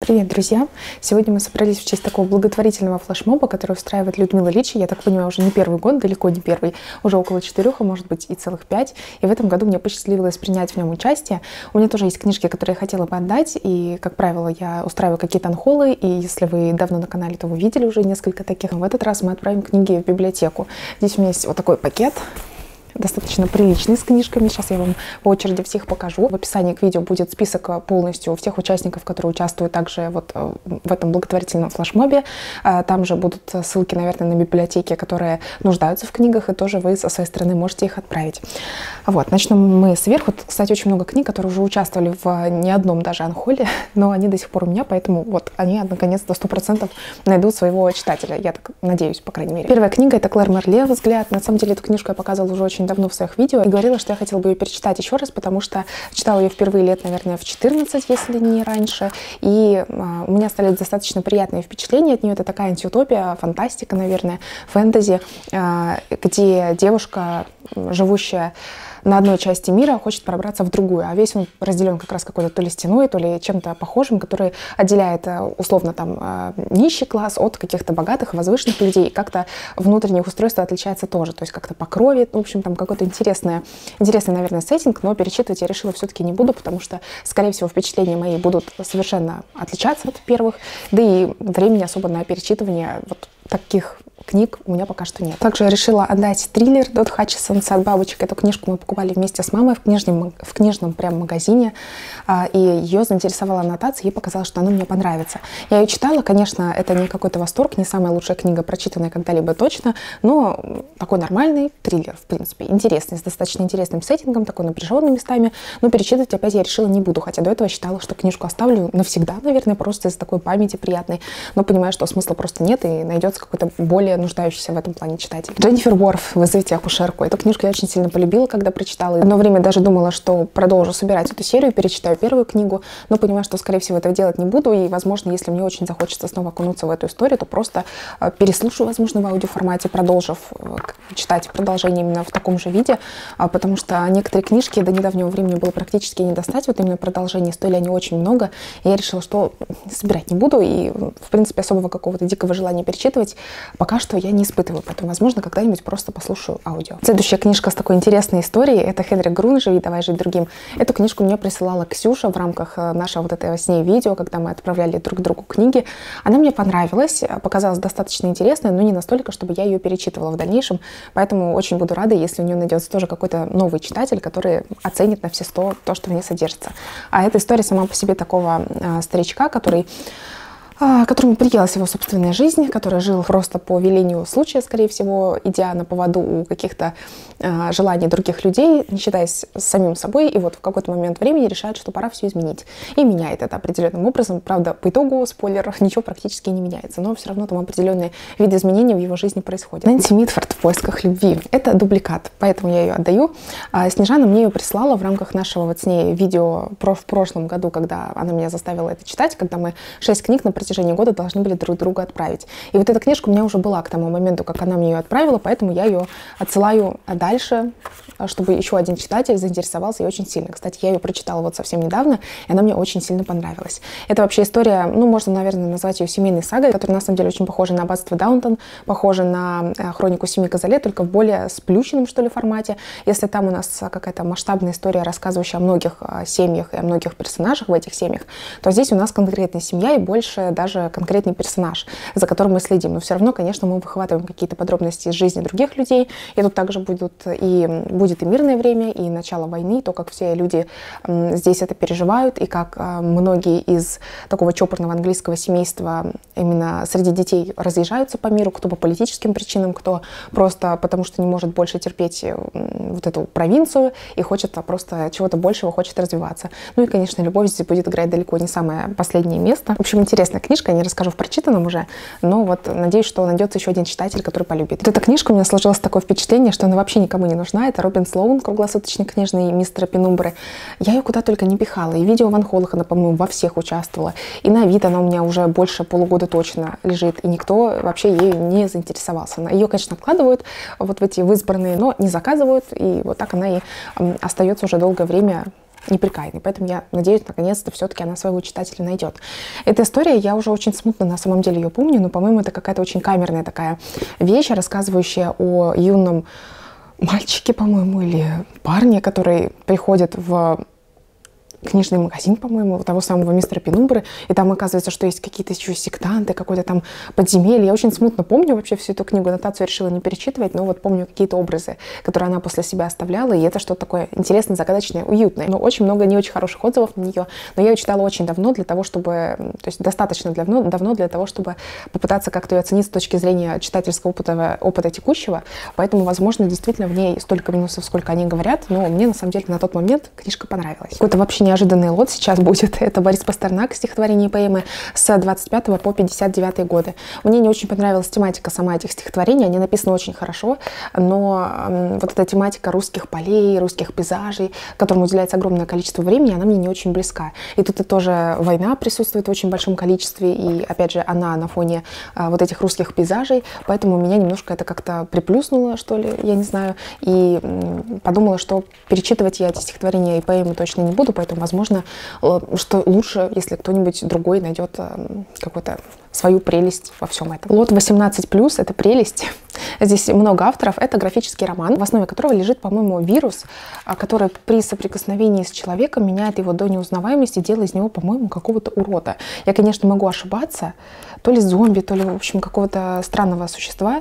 Привет, друзья! Сегодня мы собрались в честь такого благотворительного флешмоба, который устраивает Людмила Личи. Я так понимаю, уже не первый год, далеко не первый, уже около 4, а может быть и целых 5. И в этом году мне посчастливилось принять в нем участие. У меня тоже есть книжки, которые я хотела бы отдать. И, как правило, я устраиваю какие-то анхолы. И если вы давно на канале, то вы видели уже несколько таких. В этот раз мы отправим книги в библиотеку. Здесь у меня есть вот такой пакет. Достаточно приличный, с книжками. Сейчас я вам по очереди всех покажу. В описании к видео будет список полностью всех участников, которые участвуют также вот в этом благотворительном флешмобе. Там же будут ссылки, наверное, на библиотеки, которые нуждаются в книгах, и тоже вы со своей стороны можете их отправить. Вот, начнем мы сверху. Кстати, очень много книг, которые уже участвовали в не одном даже анхоле, но они до сих пор у меня, поэтому вот они наконец-то 100% найдут своего читателя. Я так надеюсь, по крайней мере. Первая книга — это Клэр Мерле «Взгляд». На самом деле эту книжку я показывала уже очень давно в своих видео и говорила, что я хотела бы ее перечитать еще раз, потому что читала ее впервые лет, наверное, в 14, если не раньше, и у меня остались достаточно приятные впечатления от нее. Это такая антиутопия, фантастика, наверное, фэнтези, где девушка, живущая на одной части мира, хочет пробраться в другую, а весь он разделен как раз какой-то то ли стеной, то ли чем-то похожим, который отделяет условно там нищий класс от каких-то богатых, возвышенных людей, и как-то внутреннее их устройство отличается тоже, то есть как-то по крови, в общем, там какой-то интересный, наверное, сеттинг, но перечитывать я решила все-таки не буду, потому что, скорее всего, впечатления мои будут совершенно отличаться от первых, да и времени особо на перечитывание вот таких книг у меня пока что нет. Также я решила отдать триллер Дот Хатчисон «Сад бабочек». Эту книжку мы покупали вместе с мамой в книжном прям магазине, и ее заинтересовала аннотация, ей показалось, что она мне понравится. Я ее читала, конечно, это не какой-то восторг, не самая лучшая книга, прочитанная когда-либо точно, но такой нормальный триллер, в принципе, интересный, с достаточно интересным сеттингом, такой напряженный местами, но перечитывать опять я решила не буду, хотя до этого считала, что книжку оставлю навсегда, наверное, просто из-за такой памяти приятной, но понимаю, что смысла просто нет, и найдется какой-то более нуждающийся в этом плане читатель. Дженнифер Уорф «Вызовите акушерку». Эту книжку я очень сильно полюбила, когда прочитала. Одно время даже думала, что продолжу собирать эту серию, перечитаю первую книгу, но понимаю, что, скорее всего, этого делать не буду, и, возможно, если мне очень захочется снова окунуться в эту историю, то просто переслушаю, возможно, в аудиоформате, продолжив читать продолжение именно в таком же виде, потому что некоторые книжки до недавнего времени было практически не достать, вот именно продолжение, стоили они очень много, и я решила, что собирать не буду, и, в принципе, особого какого-то дикого желания перечитывать пока что я не испытываю, поэтому, возможно, когда-нибудь просто послушаю аудио. Следующая книжка с такой интересной историей — это Хенрик Грун «Живи, давай жить другим». Эту книжку мне присылала Ксюша в рамках нашего вот этого с ней видео, когда мы отправляли друг другу книги. Она мне понравилась, показалась достаточно интересной, но не настолько, чтобы я ее перечитывала в дальнейшем, поэтому очень буду рада, если у нее найдется тоже какой-то новый читатель, который оценит на все 100 то, что в ней содержится. А эта история сама по себе такого старичка, которому приелась его собственная жизнь, который жил просто по велению случая, скорее всего, идя на поводу у каких-то желаний других людей, не считаясь с самим собой, и вот в какой-то момент времени решает, что пора все изменить. И меняет это определенным образом. Правда, по итогу, спойлер, ничего практически не меняется, но все равно там определенные виды изменений в его жизни происходят. Нэнси Митфорд «В поисках любви». Это дубликат, поэтому я ее отдаю. Снежана мне ее прислала в рамках нашего вот с ней видео в прошлом году, когда она меня заставила это читать, когда мы 6 книг на протяжении года должны были друг другу отправить. И вот эта книжка у меня уже была к тому моменту, как она мне ее отправила, поэтому я ее отсылаю дальше, чтобы еще один читатель заинтересовался и очень сильно. Кстати, я ее прочитала вот совсем недавно, и она мне очень сильно понравилась. Это вообще история, ну, можно, наверное, назвать ее семейной сагой, которая на самом деле очень похожа на «Аббатство Даунтон», похожа на «Хронику Семи Козолет», только в более сплющенном, что ли, формате. Если там у нас какая-то масштабная история, рассказывающая о многих семьях и о многих персонажах в этих семьях, то здесь у нас конкретная семья и больше даже конкретный персонаж, за которым мы следим. Но все равно, конечно, мы выхватываем какие-то подробности из жизни других людей. И тут также будет и мирное время, и начало войны, то, как все люди здесь это переживают, и как многие из такого чопорного английского семейства именно среди детей разъезжаются по миру, кто по политическим причинам, кто просто потому, что не может больше терпеть вот эту провинцию и хочет просто чего-то большего, хочет развиваться. Ну и, конечно, любовь здесь будет играть далеко не самое последнее место. В общем, интересная книжка, я не расскажу в прочитанном уже, но вот надеюсь, что найдется еще один читатель, который полюбит. Вот эта книжка, у меня сложилось такое впечатление, что она вообще никому не нужна. Это Робин Слоун, круглосуточный книжный мистер Пенумбры. Я ее куда только не пихала, и видео в анхолах она, по-моему, во всех участвовала, и на Авито она у меня уже больше полугода точно лежит, и никто вообще ею не заинтересовался. Ее, конечно, откладывают вот в эти в избранные, но не заказывают, и вот так она и остается уже долгое время неприкаянный. Поэтому я надеюсь, наконец-то все-таки она своего читателя найдет. Эта история, я уже очень смутно на самом деле ее помню, но, по-моему, это какая-то очень камерная такая вещь, рассказывающая о юном мальчике, по-моему, или парне, который приходит в книжный магазин, по-моему, того самого мистера Пенумбры, и там оказывается, что есть какие-то еще сектанты, какое-то там подземелье. Я очень смутно помню вообще всю эту книгу, аннотацию я решила не перечитывать, но вот помню какие-то образы, которые она после себя оставляла, и это что-то такое интересное, загадочное, уютное. Но очень много не очень хороших отзывов на нее, но я ее читала очень давно для того, чтобы, то есть достаточно давно для того, чтобы попытаться как-то ее оценить с точки зрения читательского опыта текущего, поэтому, возможно, действительно в ней столько минусов, сколько они говорят, но мне, на самом деле, на тот момент книжка понравилась. Какой-то вообще неожиданный лот сейчас будет. Это Борис Пастернак, стихотворение и поэмы с 25 по 59 годы. Мне не очень понравилась тематика сама этих стихотворений. Они написаны очень хорошо, но вот эта тематика русских полей, русских пейзажей, которым уделяется огромное количество времени, она мне не очень близка. И тут и тоже война присутствует в очень большом количестве, и, опять же, она на фоне вот этих русских пейзажей, поэтому меня немножко это как-то приплюснуло, что ли, я не знаю, и подумала, что перечитывать я эти стихотворения и поэмы точно не буду, поэтому, возможно, что лучше, если кто-нибудь другой найдет какую-то свою прелесть во всем этом. Лот 18+, это прелесть. Здесь много авторов. Это графический роман, в основе которого лежит, по-моему, вирус, который при соприкосновении с человеком меняет его до неузнаваемости, делая из него, по-моему, какого-то урода. Я, конечно, могу ошибаться, то ли зомби, то ли, в общем, какого-то странного существа.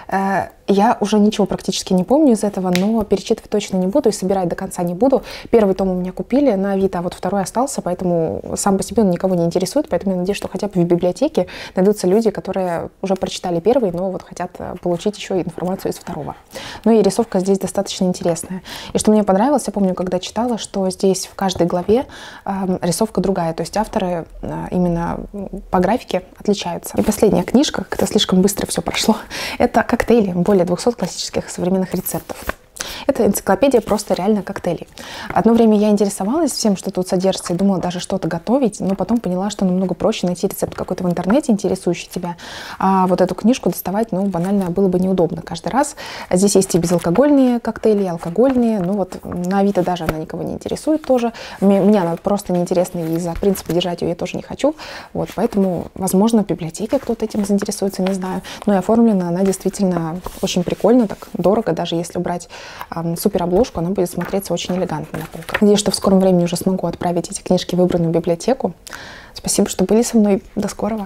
Я уже ничего практически не помню из этого, но перечитывать точно не буду и собирать до конца не буду. Первый том у меня купили на Авито, а вот второй остался, поэтому сам по себе он никого не интересует, поэтому я надеюсь, что хотя бы в библиотеке найдутся люди, которые уже прочитали первый, но вот хотят получить еще информацию из второго. Ну и рисовка здесь достаточно интересная. И что мне понравилось, я помню, когда читала, что здесь в каждой главе рисовка другая, то есть авторы именно по графике отличаются. И последняя книжка, как-то слишком быстро все прошло, это коктейли, более 200 классических современных рецептов. Это энциклопедия просто реально коктейлей. Одно время я интересовалась всем, что тут содержится, и думала даже что-то готовить, но потом поняла, что намного проще найти рецепт какой-то в интернете, интересующий тебя, а вот эту книжку доставать, ну, банально было бы неудобно каждый раз. Здесь есть и безалкогольные коктейли, и алкогольные, ну вот на Авито даже она никого не интересует тоже. Мне она просто неинтересна, и из-за принципа держать ее я тоже не хочу, вот, поэтому, возможно, в библиотеке кто-то этим заинтересуется, не знаю, но и оформлена она действительно очень прикольно, так дорого, даже если брать супер обложку, она будет смотреться очень элегантно на полках. Надеюсь, что в скором времени уже смогу отправить эти книжки в выбранную библиотеку. Спасибо, что были со мной. До скорого.